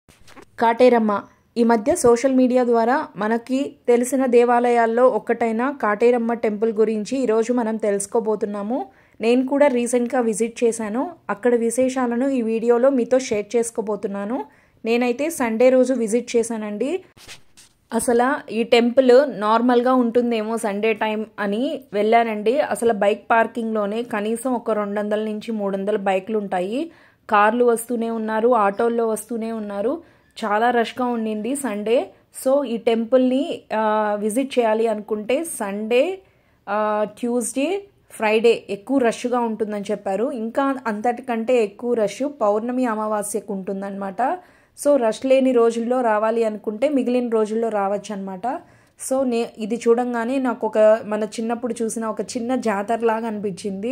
కాటేరమ్మ ఈ మధ్య social media ద్వారా మనకి తెలిసిన దేవాలయాల్లో ఒక్కటైన కాటేరమ్మ టెంపుల్ గురించి ఈరోజు మనం తెలుసుకోబోతున్నాము. నేను కూడా రీసెంట్గా విజిట్ చేశాను. అక్కడ విశేషాలను ఈ వీడియోలో మీతో షేర్ చేసుకోబోతున్నాను. నేనైతే సండే రోజు విజిట్ చేశానండి. అసలు ఈ టెంపుల్ నార్మల్గా ఉంటుందేమో సండే టైం అని వెళ్ళానండి. అసలు బైక్ పార్కింగ్లోనే కనీసం ఒక 200 నుంచి 300 బైకులు ఉంటాయి. కార్లు వస్తూనే ఉన్నారు, ఆటోల్లో వస్తూనే ఉన్నారు. చాలా రష్గా ఉండింది సండే. సో ఈ టెంపుల్ని విజిట్ చేయాలి అనుకుంటే సండే, ట్యూస్డే, ఫ్రైడే ఎక్కువ రష్గా ఉంటుందని చెప్పారు. ఇంకా అంతటికంటే ఎక్కువ రష్ పౌర్ణమి అమావాస్యకు ఉంటుందన్నమాట. సో రష్ లేని రోజుల్లో రావాలి అనుకుంటే మిగిలిన రోజుల్లో రావచ్చు అనమాట. సో ఇది చూడంగానే నాకు మన చిన్నప్పుడు చూసిన ఒక చిన్న జాతరలాగా అనిపించింది.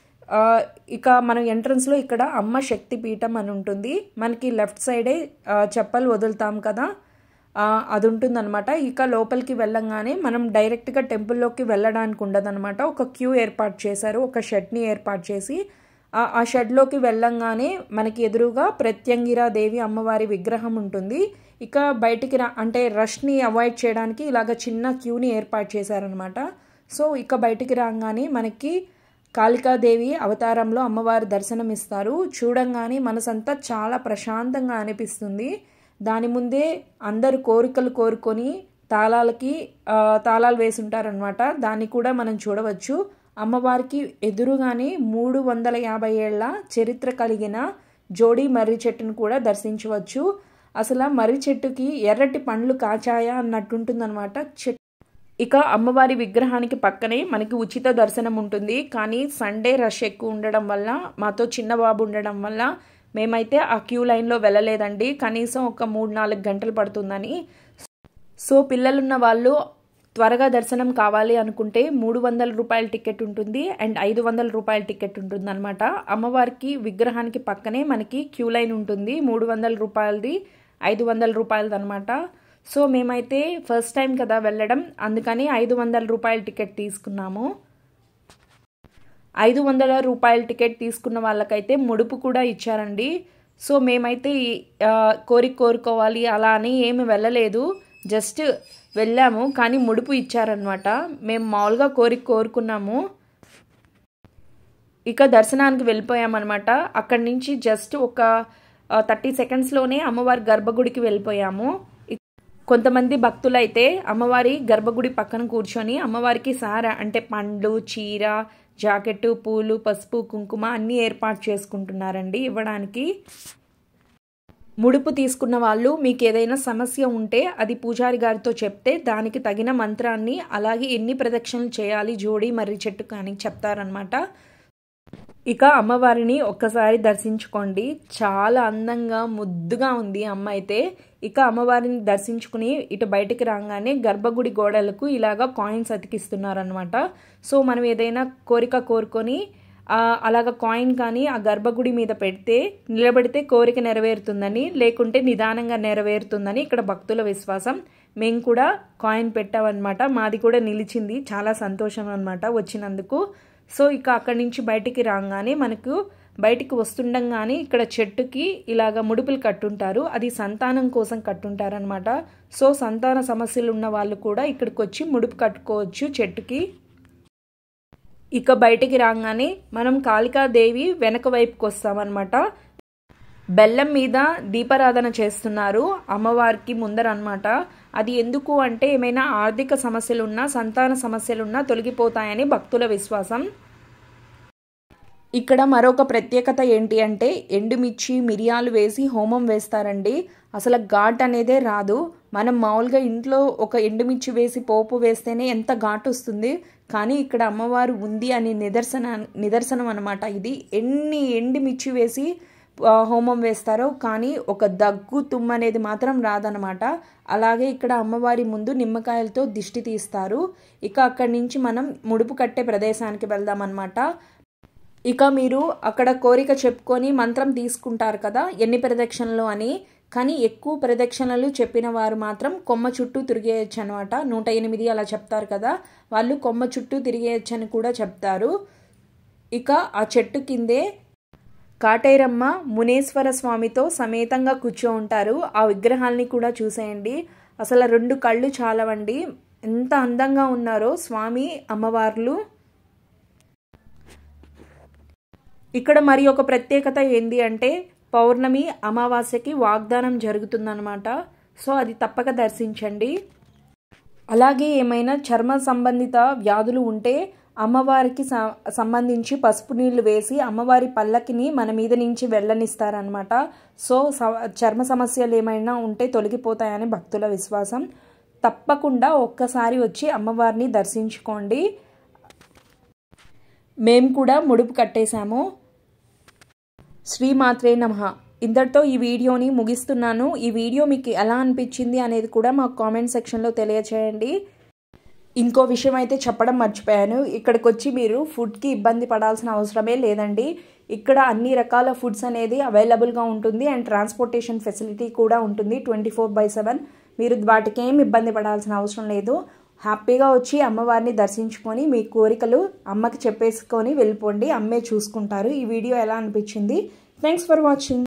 ఇక మనం ఎంట్రన్స్లో ఇక్కడ అమ్మ శక్తి పీఠం అని ఉంటుంది. మనకి లెఫ్ట్ సైడే చెప్పలు వదులుతాం కదా, అది ఉంటుందన్నమాట. ఇక లోపలికి వెళ్ళంగానే మనం డైరెక్ట్గా టెంపుల్లోకి వెళ్ళడానికి ఉండదన్నమాట. ఒక క్యూ ఏర్పాటు చేశారు, ఒక షెడ్ని ఏర్పాటు చేసి ఆ షెడ్లోకి వెళ్ళంగానే మనకి ఎదురుగా ప్రత్యంగిరాదేవి అమ్మవారి విగ్రహం ఉంటుంది. ఇక బయటికి అంటే రష్ని అవాయిడ్ చేయడానికి ఇలాగ చిన్న క్యూని ఏర్పాటు చేశారనమాట. సో ఇక బయటికి రాగానే మనకి కాళికాదేవి అవతారంలో అమ్మవారి దర్శనం ఇస్తారు. చూడంగానే మనసంతా చాలా ప్రశాంతంగా అనిపిస్తుంది. దాని ముందే అందరు కోరికలు కోరుకొని తాళాలు వేసి ఉంటారనమాట. దాన్ని కూడా మనం చూడవచ్చు. అమ్మవారికి ఎదురుగానే 350 ఏళ్ల చరిత్ర కలిగిన జోడి మర్రి చెట్టును కూడా దర్శించవచ్చు. అసలు మర్రి చెట్టుకి ఎర్రటి పండ్లు కాచాయా అన్నట్టుంటుందన్నమాట చెట్టు. ఇక అమ్మవారి విగ్రహానికి పక్కనే మనకి ఉచిత దర్శనం ఉంటుంది. కానీ సండే రష్ ఎక్కువ ఉండడం వల్ల, మాతో చిన్న బాబు ఉండడం వల్ల మేమైతే ఆ క్యూ లైన్లో వెళ్ళలేదండి. కనీసం ఒక 3-4 గంటలు పడుతుందని. సో పిల్లలున్న వాళ్ళు త్వరగా దర్శనం కావాలి అనుకుంటే 300 రూపాయల టికెట్ ఉంటుంది అండ్ 500 రూపాయల టికెట్ ఉంటుంది అనమాట. అమ్మవారికి విగ్రహానికి పక్కనే మనకి క్యూ లైన్ ఉంటుంది. 300 రూపాయలది, 500 రూపాయలది అనమాట. సో మేమైతే ఫస్ట్ టైం కదా వెళ్ళడం, అందుకని 500 రూపాయల టికెట్ తీసుకున్నాము. 500 రూపాయల టికెట్ తీసుకున్న వాళ్ళకైతే ముడుపు కూడా ఇచ్చారండి. సో మేమైతే కోరుకోవాలి అలా అని ఏమి వెళ్ళలేదు, జస్ట్ వెళ్ళాము. కానీ ముడుపు ఇచ్చారనమాట. మేము మామూలుగా కోరుకున్నాము. ఇక దర్శనానికి వెళ్ళిపోయామన్నమాట. అక్కడి నుంచి జస్ట్ ఒక 30 సెకండ్స్లోనే అమ్మవారి గర్భగుడికి వెళ్ళిపోయాము. కొంతమంది భక్తులైతే అమ్మవారి గర్భగుడి పక్కన కూర్చొని అమ్మవారికి అంటే పండ్లు, చీర, జాకెట్టు, పూలు, పసుపు, కుంకుమ అన్నీ ఏర్పాటు చేసుకుంటున్నారండి ఇవ్వడానికి. ముడుపు తీసుకున్న వాళ్ళు మీకు ఏదైనా సమస్య ఉంటే అది పూజారి గారితో చెప్తే దానికి తగిన మంత్రాన్ని, అలాగే ఎన్ని ప్రదక్షిణలు చేయాలి జోడి మర్రి చెట్టు కానీ చెప్తారనమాట. ఇక అమ్మవారిని ఒక్కసారి దర్శించుకోండి. చాలా అందంగా ముద్దుగా ఉంది అమ్మ అయితే. ఇక అమ్మవారిని దర్శించుకుని ఇటు బయటికి రాగానే గర్భగుడి గోడలకు ఇలాగా కాయిన్స్ అతికిస్తున్నారనమాట. సో మనం ఏదైనా కోరిక కోరుకొని అలాగ కాయిన్ కానీ ఆ గర్భగుడి మీద పెడితే నిలబడితే కోరిక నెరవేరుతుందని, లేకుంటే నిదానంగా నెరవేరుతుందని ఇక్కడ భక్తుల విశ్వాసం. మేము కూడా కాయిన్ పెట్టామన్నమాట. మాది కూడా నిలిచింది. చాలా సంతోషం అనమాట వచ్చినందుకు. సో ఇక అక్కడి నుంచి బయటికి రాగానే మనకు బయటికి వస్తుండగానే ఇక్కడ చెట్టుకి ఇలాగ ముడుపులు కట్టుంటారు. అది సంతానం కోసం కట్టుంటారనమాట. సో సంతాన సమస్యలు ఉన్న వాళ్ళు కూడా ఇక్కడికి వచ్చి ముడుపు కట్టుకోవచ్చు చెట్టుకి. ఇక బయటికి రాగానే మనం కాళికాదేవి వెనక వైపుకి వస్తామన్నమాట. బెల్లం మీద దీపారాధన చేస్తున్నారు అమ్మవారికి ముందర అనమాట. అది ఎందుకు అంటే ఏమైనా ఆర్థిక సమస్యలున్నా, సంతాన సమస్యలున్నా తొలగిపోతాయని భక్తుల విశ్వాసం. ఇక్కడ మరొక ప్రత్యేకత ఏంటి అంటే ఎండుమిర్చి, మిరియాలు వేసి హోమం వేస్తారండి. అసలు ఘాట్ అనేదే రాదు. మనం మామూలుగా ఇంట్లో ఒక ఎండుమిర్చి వేసి పోపు వేస్తేనే ఎంత ఘాటు వస్తుంది. కానీ ఇక్కడ అమ్మవారు ఉంది అని నిదర్శనం అనమాట. ఇది ఎన్ని ఎండుమిర్చి వేసి హోమం వేస్తారో కానీ ఒక దగ్గు తుమ్ము అనేది మాత్రం రాదనమాట. అలాగే ఇక్కడ అమ్మవారి ముందు నిమ్మకాయలతో దిష్టి తీస్తారు. ఇక అక్కడి నుంచి మనం ముడుపు కట్టే ప్రదేశానికి వెళ్దామన్నమాట. ఇక మీరు అక్కడ కోరిక చెప్పుకొని మంత్రం తీసుకుంటారు కదా ఎన్ని ప్రదక్షిణలు అని. కానీ ఎక్కువ ప్రదక్షిణలు చెప్పిన వారు మాత్రం కొమ్మ చుట్టూ తిరిగేయచ్చు అనమాట. 108 అలా చెప్తారు కదా, వాళ్ళు కొమ్మ చుట్టూ తిరిగేయచ్చు అని కూడా చెప్తారు. ఇక ఆ చెట్టు కిందే కాటేరమ్మ మునేశ్వర స్వామితో సమేతంగా కూర్చో ఉంటారు. ఆ విగ్రహాల్ని కూడా చూసేయండి. అసలు 2 కళ్ళు చాలవండి, ఎంత అందంగా ఉన్నారో స్వామి అమ్మవార్లు. ఇక్కడ మరి ఒక ప్రత్యేకత ఏంటి అంటే పౌర్ణమి అమావాస్యకి వాగ్దానం జరుగుతుందన్నమాట. సో అది తప్పక దర్శించండి. అలాగే ఏమైనా చర్మ సంబంధిత వ్యాధులు ఉంటే అమ్మవారికి సంబంధించి పసుపు నీళ్లు వేసి అమ్మవారి పల్లకిని మన మీద నుంచి వెళ్ళనిస్తారనమాట. సో చర్మ సమస్యలు ఏమైనా ఉంటే తొలగిపోతాయని భక్తుల విశ్వాసం. తప్పకుండా ఒక్కసారి వచ్చి అమ్మవారిని దర్శించుకోండి. మేము కూడా ముడుపు కట్టేశాము. శ్రీమాత్రే నమః. ఇంతటితో ఈ వీడియోని ముగిస్తున్నాను. ఈ వీడియో మీకు ఎలా అనిపించింది అనేది కూడా మాకు కామెంట్ సెక్షన్లో తెలియచేయండి. ఇంకో విషయం అయితే చెప్పడం మర్చిపోయాను. ఇక్కడికి వచ్చి మీరు ఫుడ్కి ఇబ్బంది పడాల్సిన అవసరమే లేదండి. ఇక్కడ అన్ని రకాల ఫుడ్స్ అనేది అవైలబుల్గా ఉంటుంది అండ్ ట్రాన్స్పోర్టేషన్ ఫెసిలిటీ కూడా ఉంటుంది 24/7. మీరు వాటికి ఏం ఇబ్బంది పడాల్సిన అవసరం లేదు. హ్యాపీగా వచ్చి అమ్మవారిని దర్శించుకొని మీ కోరికలు అమ్మకి చెప్పేసుకొని వెళ్ళిపోండి. అమ్మే చూసుకుంటారు. ఈ వీడియో ఎలా అనిపించింది? Thanks for watching.